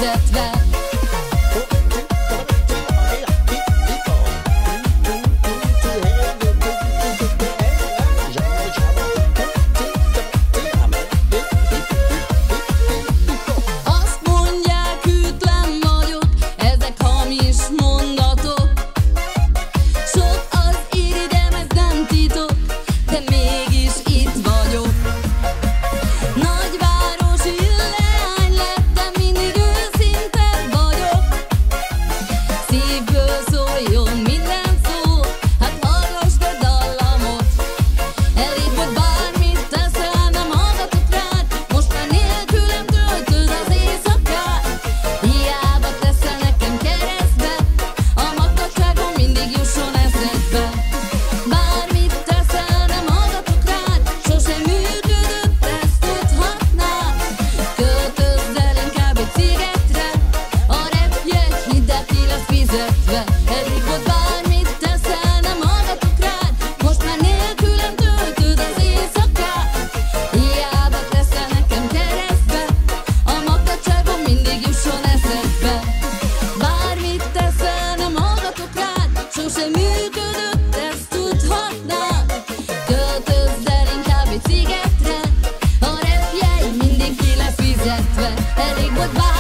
fizetve. Elég volt bármit teszel, nem hallgatok rád, most már nélkülem töltöd az éjszakát. Hiába teszel nekem keresztbe, a magtadságon mindig jusson eszedbe. Bármit teszel, nem hallgatok rád, sosem működött, ezt tudhatnád. Költözz el inkább egy szigetre, a repjeid mindig ki lesz fizetve. Elég volt